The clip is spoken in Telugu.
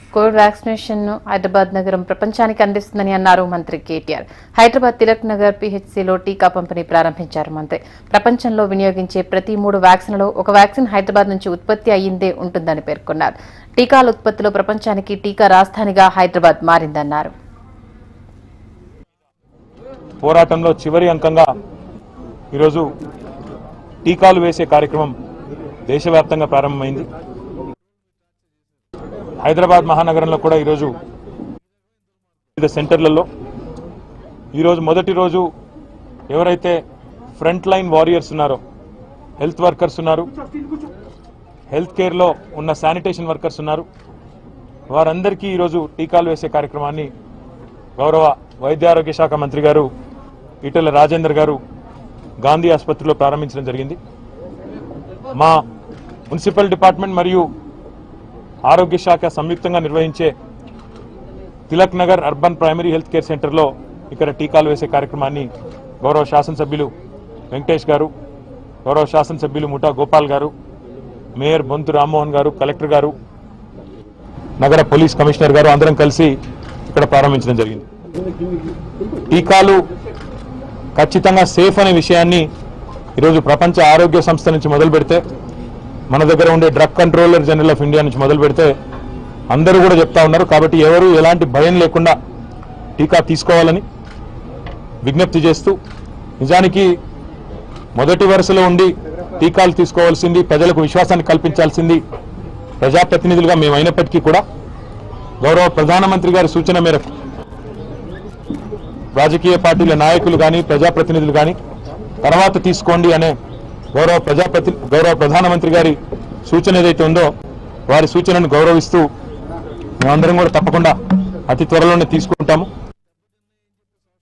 కోవిడ్ వ్యాక్సినేషన్ ను హైదరాబాద్ నగరం ప్రపంచానికి అందిస్తుందని అన్నారు మంత్రి కేటీఆర్. హైదరాబాద్ తిలక్ నగర్ పీహెచ్సీలో టీకా పంపిణీ ప్రారంభించారు మంత్రి. ప్రపంచంలో వినియోగించే ప్రతి 3 వ్యాక్సిన్లలో ఒక వ్యాక్సిన్ హైదరాబాద్ నుంచి ఉత్పత్తి అయ్యిందే ఉంటుందని పేర్కొన్నారు. టీకాల ఉత్పత్తిలో ప్రపంచానికి టీకా రాజధానిగా హైదరాబాద్ మారిందన్నారు. పోరాటంలో చివరి అంకంగా ఈరోజు టీకాలు వేసే కార్యక్రమం దేశవ్యాప్తంగా ప్రారంభమైంది. హైదరాబాద్ మహానగరంలో కూడా ఈరోజు వివిధ సెంటర్లలో ఈరోజు మొదటి రోజు ఎవరైతే ఫ్రంట్ లైన్ వారియర్స్ ఉన్నారో, హెల్త్ వర్కర్స్ ఉన్నారు, హెల్త్ కేర్లో ఉన్న శానిటేషన్ వర్కర్స్ ఉన్నారు, వారందరికీ ఈరోజు టీకాలు వేసే కార్యక్రమాన్ని గౌరవ వైద్య ఆరోగ్య శాఖ మంత్రి గారు ఈటెల రాజేందర్ గారు గాంధీ ఆసుపత్రిలో ప్రారంభించడం జరిగింది. మా మున్సిపల్ డిపార్ట్మెంట్ మరియు ఆరోగ్య శాఖ సంయుక్తంగా నిర్వహించే Tilak Nagar urban primary health care సెంటర్లో ఇక్కడ టీకాలు వేసే కార్యక్రమాన్ని గౌరవ శాసనసభ్యులు వెంకటేష్ గారు, గౌరవ శాసనసభ్యులు ముఠా గోపాల్ గారు, మేయర్ బొంతు రామ్మోహన్ గారు, కలెక్టర్ గారు, నగర పోలీస్ కమిషనర్ గారు అందరం కలిసి ఇక్కడ ప్రారంభించడం జరిగింది. టీకాలు ఖచ్చితంగా సేఫ్ అనే విషయాన్ని ఈరోజు ప్రపంచ ఆరోగ్య సంస్థ నుంచి మొదలు పెడితే, మన దగ్గర ఉండే drug controller general of India నుంచి మొదలు పెడితే అందరూ కూడా చెప్తా ఉన్నారు. కాబట్టి ఎవరు ఎలాంటి భయం లేకుండా టీకా తీసుకోవాలని విజ్ఞప్తి చేస్తూ, నిజానికి మొదటి వరుసలో ఉండి టీకాలు తీసుకోవాల్సింది, ప్రజలకు విశ్వాసాన్ని కల్పించాల్సింది ప్రజాప్రతినిధులుగా మేము అయినప్పటికీ కూడా గౌరవ ప్రధానమంత్రి గారి సూచన మేరకు రాజకీయ పార్టీల నాయకులు కానీ ప్రజాప్రతినిధులు కానీ తర్వాత తీసుకోండి అనే గౌరవ ప్రధానమంత్రి గారి సూచన ఏదైతే ఉందో వారి సూచనను గౌరవిస్తూ మేమందరం కూడా తప్పకుండా అతి త్వరలోనే తీసుకుంటాము.